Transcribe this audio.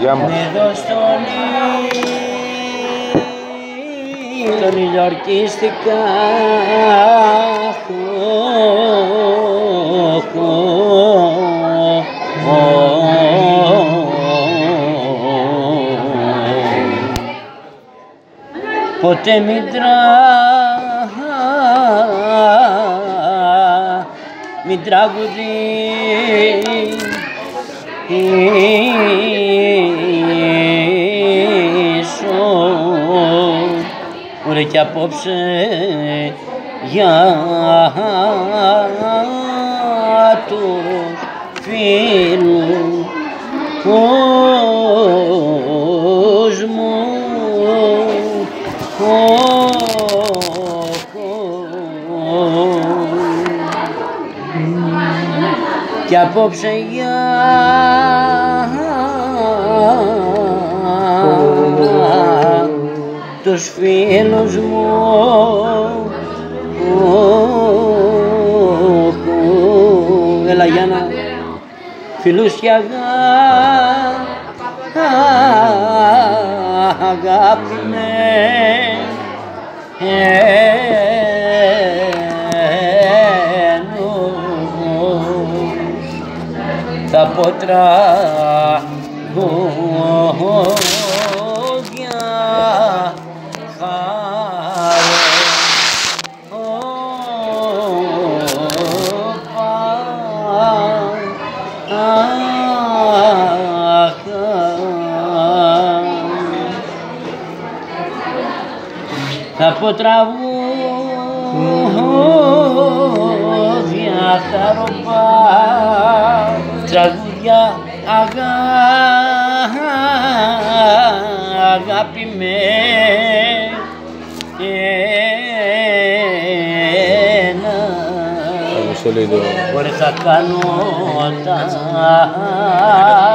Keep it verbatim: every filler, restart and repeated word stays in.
Γεια μας. Εδώ στον ήλιο ορκίστηκα. Ποτέ μητρά, μην τραγουδήσω, ωραία κι απόψε για τους φίλους κόσμου. Κι απόψε για τους φίλους μου. Έλα Γιάννα, φιλούς κι αγάπη τα ποτράγουδια χαρές. Τα ποτράγουδια χαροπά, τραγούδια αγα... αγαπημένα. Μπορεί θα κάνω τα